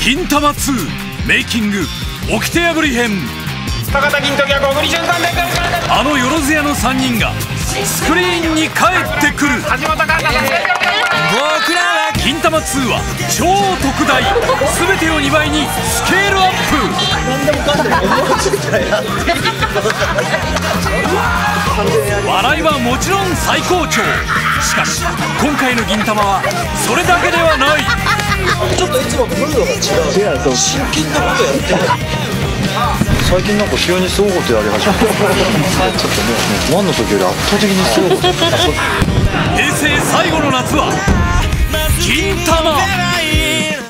銀魂2メイキング掟破り編。 高田銀時は小栗旬さんであのよろずやの3人がスクリーンに帰ってくる。 橋本環奈さん、 僕らは銀魂2は超特大、全てを2倍にスケールアップ。笑いはもちろん最高潮。しかし今回の銀魂はそれだけではない。 ちょっといつもとムードが違う。真剣なことやってる。 最近なんか急にすごいことやり始めた。ちょっとね、ワンの時より圧倒的にすごいこと。 平成最後の夏は銀魂。